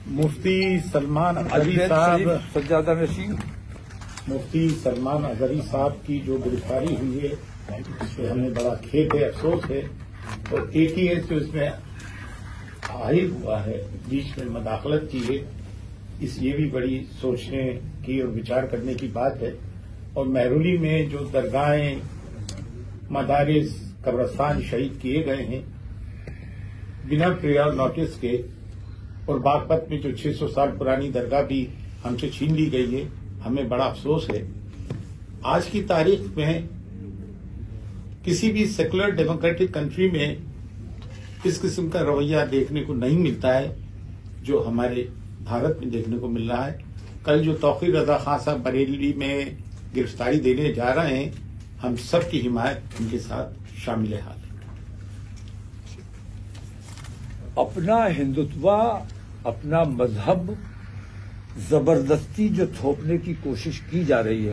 مفتی سلمان اظہری صاحب سجادہ نشین مفتی سلمان اظہری صاحب کی جو گرفتاری ہوئی ہے اس پہ ہمیں بڑا کھیت ہے، افسوس ہے، اور ایک ہی ہے جو اس میں عائد ہوا ہے، بیچ میں مداخلت کی ہے، اس یہ بھی بڑی سوچنے کی اور وچار کرنے کی بات ہے۔ اور مہرولی میں جو درگاہیں، مدارس، قبرستان شہید کیے گئے ہیں بنا پریئر نوٹس کے، اور باغپت میں جو 600 سال پرانی درگاہ بھی ہم سے چھین لی گئی ہے، ہمیں بڑا افسوس ہے۔ آج کی تاریخ میں کسی بھی سیکولر ڈیموکریٹک کنٹری میں اس قسم کا رویہ دیکھنے کو نہیں ملتا ہے جو ہمارے بھارت میں دیکھنے کو مل رہا ہے۔ کل جو توقیر رضا خان صاحب بریلی میں گرفتاری دینے جا رہے ہیں، ہم سب کی حمایت ان کے ساتھ شامل حال ہے۔ اپنا ہندوتوا، اپنا مذہب زبردستی جو تھوپنے کی کوشش کی جا رہی ہے،